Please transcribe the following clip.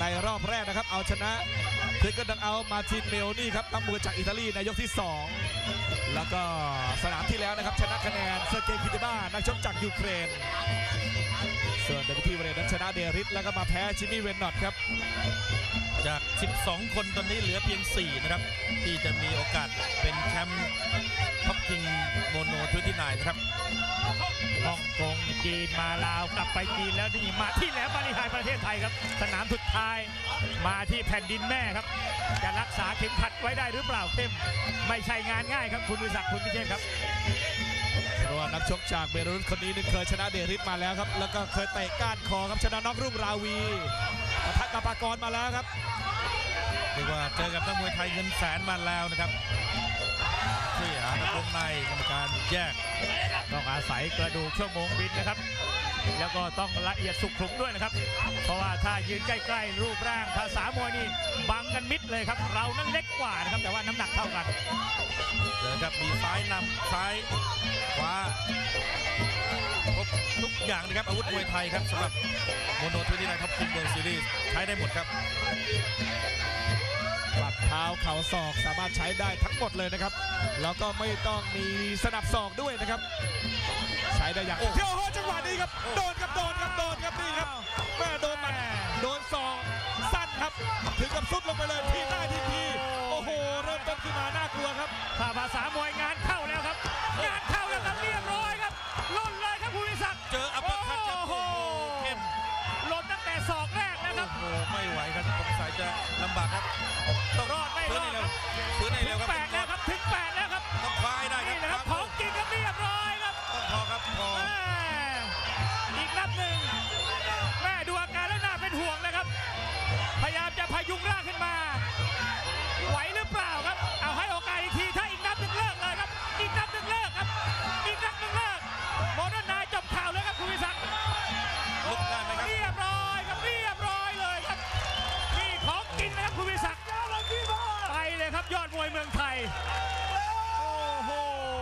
ในรอบแรกนะครับเอาชนะเทคเกอร์ดังเอามาร์ตินเมลนี่ครับนักมวยจากอิตาลีในยกที่2แล้วก็สนามที่แล้วนะครับชนะคะแนนเซอร์เกย์คิติบ้านักชกจากยูเครนส่วนเดวิดทีเวเรนั้นชนะเดริสแล้วก็มาแพ้จิมมี่เวนนอตครับจาก12คนตอนนี้เหลือเพียง4นะครับที่จะมีโอกาสเป็นแชมป์ท็อปคิงโมโน29นะครับฮ่องกงจีนมาลาวกลับไปจีนแล้วนี่มาที่แหลมบาลีไฮประเทศไทยครับสนามสุดท้ายมาที่แผ่นดินแม่ครับจะรักษาเข็มขัดไว้ได้หรือเปล่าเข้มไม่ใช่งานง่ายครับคุณวิศักดิ์คุณพิเชษครับเพราะว่านักชกจากเบลารุสคนนี้เคยชนะเดริสมาแล้วครับแล้วก็เคยเตะก้านคอครับชนะน็อกรุ่งราวีปะทะกับปากรมาแล้วครับเรียกว่าเจอกับนักมวยไทยเงินแสนมาแล้วนะครับที่หาในวงในกรรมการแยกต้องอาศัยกระดูกชั่วโมงบินนะครับแล้วก็ต้องละเอียดสุขุมด้วยนะครับเพราะว่าถ้ายืนใกล้ๆรูปร่างภาษามวยนี่บังกันมิดเลยครับเรานั้นเล็กกว่านะครับแต่ว่าน้ำหนักเท่ากันเดี๋ยวครับมีซ้ายนำซ้ายขวาครบทุกอย่างนะครับอาวุธมวยไทยครับสำหรับโมโน29ท็อปคิงเวิลด์ซีรีส์ใช้ได้หมดครับปัดเท้าเข่าศอกสามารถใช้ได้ทั้งหมดเลยนะครับแล้วก็ไม่ต้องมีสนับศอกด้วยนะครับใช้ได้อย่างโอ้โหจังหวะนี้ครับโดนครับนี่ครับแม่โดนมันโดนศอกสั้นครับถึงกับซุดลงไปเลยทีหน้าทีโอ้โหเริ่มต้นขึ้นมาน่ากลัวครับถ้าภาษามวยงานเข้าแล้วครับงานเข้าแล้วครับเรียบร้อยครับล่นเลยครับคุณวิศักดิ์เจออัปเปอร์คัตครับโอ้โหเข้มล่นตั้งแต่ศอกแรกนะครับโอ้โหไม่ไหวครับสงสัยจะลำบากครับต้องรอดไม่รอดฟื้นให้เร็วครับถึง8แล้วครับ